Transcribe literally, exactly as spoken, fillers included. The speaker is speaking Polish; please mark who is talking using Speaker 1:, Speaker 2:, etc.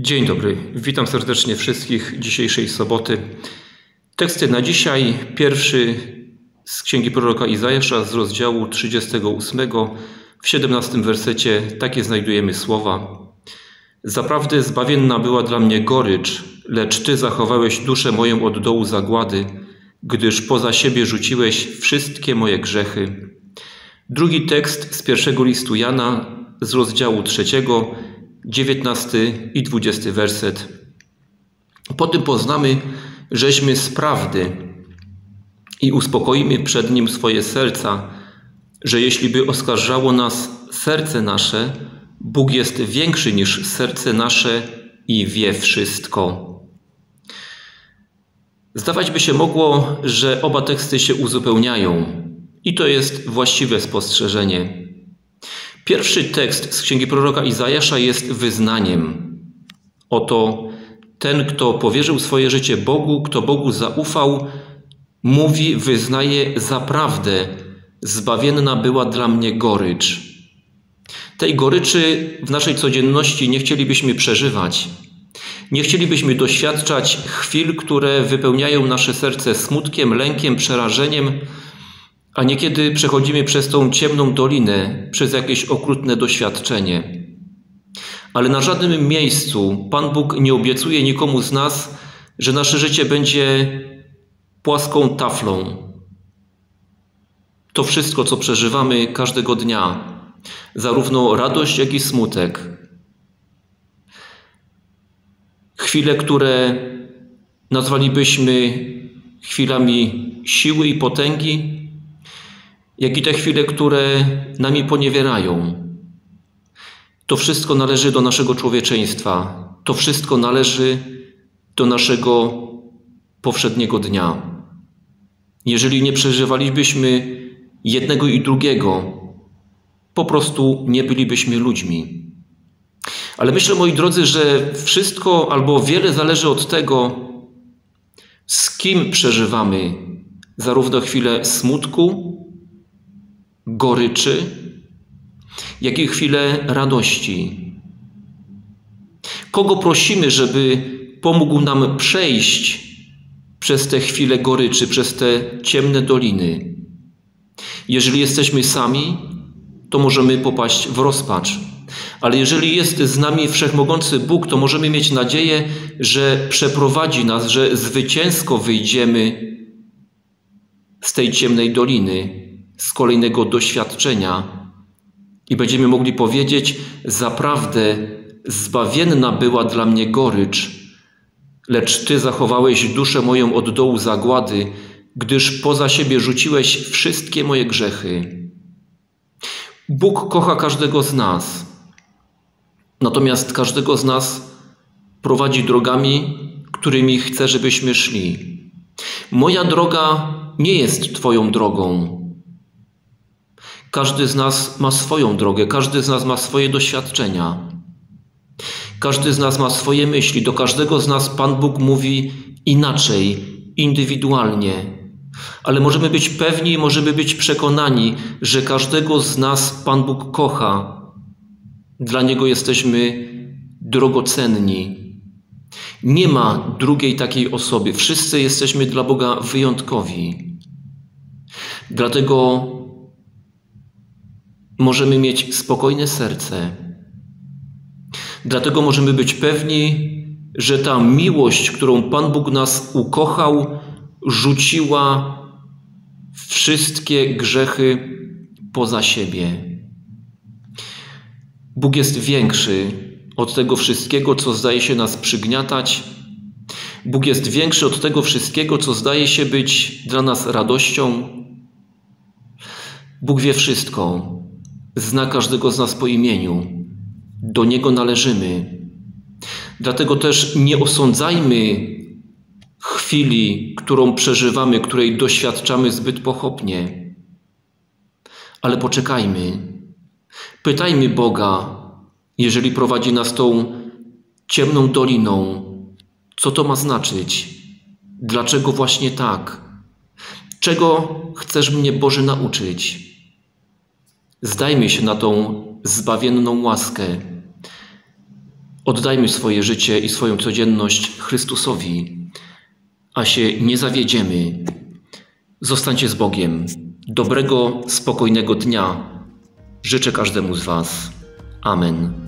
Speaker 1: Dzień dobry, witam serdecznie wszystkich dzisiejszej soboty. Teksty na dzisiaj, pierwszy z księgi proroka Izajasza z rozdziału trzydziestego ósmego. W siedemnastym wersecie takie znajdujemy słowa. Zaprawdę zbawienna była dla mnie gorycz, lecz Ty zachowałeś duszę moją od dołu zagłady, gdyż poza siebie rzuciłeś wszystkie moje grzechy. Drugi tekst z pierwszego listu Jana z rozdziału trzeciego, dziewiętnasty i dwudziesty werset. Po tym poznamy, żeśmy z prawdy i uspokoimy przed Nim swoje serca, że jeśli by oskarżało nas serce nasze, Bóg jest większy niż serce nasze i wie wszystko. Zdawać by się mogło, że oba teksty się uzupełniają i to jest właściwe spostrzeżenie. Pierwszy tekst z księgi proroka Izajasza jest wyznaniem. Oto ten, kto powierzył swoje życie Bogu, kto Bogu zaufał, mówi, wyznaje: zaprawdę zbawienna była dla mnie gorycz. Tej goryczy w naszej codzienności nie chcielibyśmy przeżywać. Nie chcielibyśmy doświadczać chwil, które wypełniają nasze serce smutkiem, lękiem, przerażeniem, a niekiedy przechodzimy przez tą ciemną dolinę, przez jakieś okrutne doświadczenie. Ale na żadnym miejscu Pan Bóg nie obiecuje nikomu z nas, że nasze życie będzie płaską taflą. To wszystko, co przeżywamy każdego dnia, zarówno radość, jak i smutek, chwile, które nazwalibyśmy chwilami siły i potęgi, jak i te chwile, które nami poniewierają. To wszystko należy do naszego człowieczeństwa. To wszystko należy do naszego powszedniego dnia. Jeżeli nie przeżywalibyśmy jednego i drugiego, po prostu nie bylibyśmy ludźmi. Ale myślę, moi drodzy, że wszystko albo wiele zależy od tego, z kim przeżywamy zarówno chwilę smutku, goryczy, jak i chwilę radości. Kogo prosimy, żeby pomógł nam przejść przez te chwile goryczy, przez te ciemne doliny? Jeżeli jesteśmy sami, to możemy popaść w rozpacz. Ale jeżeli jest z nami wszechmogący Bóg, to możemy mieć nadzieję, że przeprowadzi nas, że zwycięsko wyjdziemy z tej ciemnej doliny, z kolejnego doświadczenia i będziemy mogli powiedzieć: zaprawdę zbawienna była dla mnie gorycz, lecz Ty zachowałeś duszę moją od dołu zagłady, gdyż poza siebie rzuciłeś wszystkie moje grzechy. Bóg kocha każdego z nas, natomiast każdego z nas prowadzi drogami, którymi chce, żebyśmy szli. Moja droga nie jest Twoją drogą. Każdy z nas ma swoją drogę, każdy z nas ma swoje doświadczenia. Każdy z nas ma swoje myśli. Do każdego z nas Pan Bóg mówi inaczej, indywidualnie. Ale możemy być pewni, możemy być przekonani, że każdego z nas Pan Bóg kocha. Dla Niego jesteśmy drogocenni. Nie ma drugiej takiej osoby. Wszyscy jesteśmy dla Boga wyjątkowi. Dlatego możemy mieć spokojne serce. Dlatego możemy być pewni, że ta miłość, którą Pan Bóg nas ukochał, rzuciła wszystkie grzechy poza siebie. Bóg jest większy od tego wszystkiego, co zdaje się nas przygniatać. Bóg jest większy od tego wszystkiego, co zdaje się być dla nas radością. Bóg wie wszystko. Zna każdego z nas po imieniu. Do Niego należymy. Dlatego też nie osądzajmy chwili, którą przeżywamy, której doświadczamy zbyt pochopnie. Ale poczekajmy. Pytajmy Boga, jeżeli prowadzi nas tą ciemną doliną, co to ma znaczyć? Dlaczego właśnie tak? Czego chcesz mnie, Boże, nauczyć? Zdajmy się na tą zbawienną łaskę. Oddajmy swoje życie i swoją codzienność Chrystusowi, a się nie zawiedziemy. Zostańcie z Bogiem. Dobrego, spokojnego dnia życzę każdemu z Was. Amen.